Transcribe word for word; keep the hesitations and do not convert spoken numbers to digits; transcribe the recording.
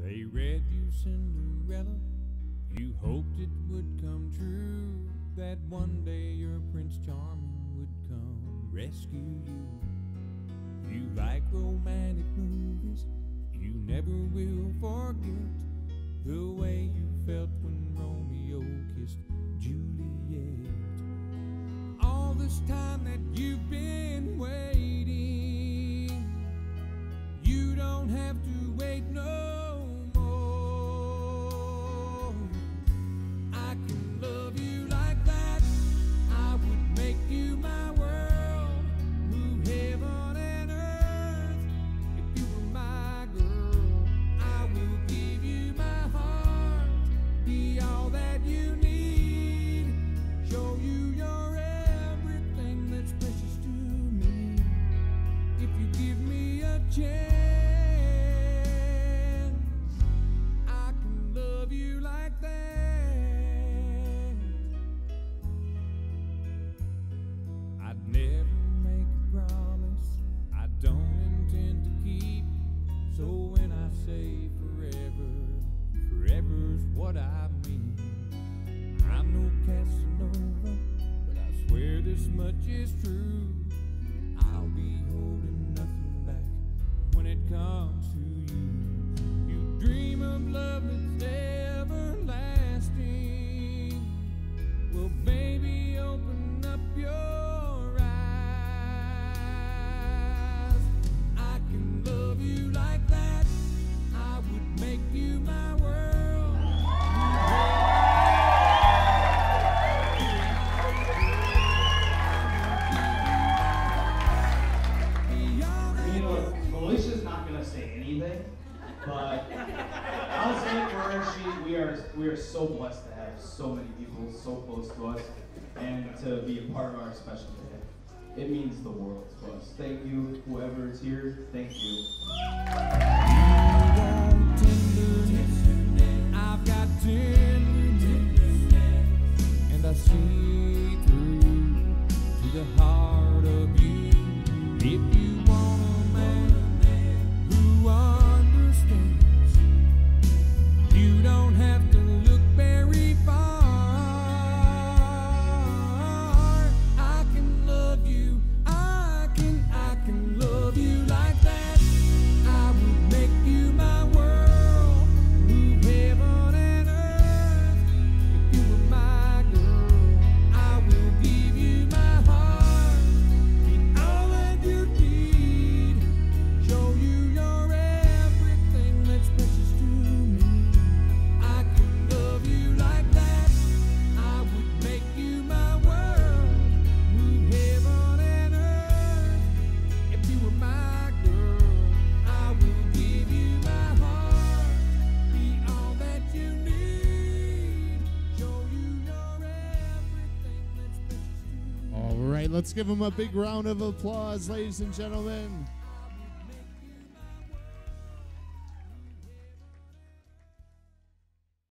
They read you Cinderella, you hoped it would come true, that one day your Prince Charming would come rescue you. You like romantic movies, you never will forget the way you felt when Romeo kissed Juliet. All this time that you've been waiting, you don't have to wait no more. I can love you like that, I would make you my world, move heaven and earth. If you were my girl, I will give you my heart, be all that you need, show you you're everything that's precious to me. If you give me a chance, I can love you like that. I'd never make a promise I don't intend to keep, so when I say forever, forever's what I mean. I'm no Casanova, but I swear this much is true, I'll be holding nothing back when it comes to you. You dream of love that's everlasting, well baby, open up your eyes. I can love you like that, I would make you my world. You know, Felicia's not gonna say anything, but I'll say it for her. She, we are, we are so blessed to have so many people so close to us, and to be a part of our special day. It means the world to us. Thank you, whoever is here. Thank you. I've got tenderness, and I see through to the heart of you. If you want a man who understands, you don't have to look very far. I can love you, I can, I can love you like that. I would make you my world, move heaven and earth. If you were my girl, I will give you my heart, be all that you need, show you you're everything that's precious to me. I can love you like that, I would make you my world, move heaven and earth. If you were my girl, I will give you my heart, be all that you need, show you you're everything that's precious to me. All right, let's give him a big round of applause, ladies and gentlemen.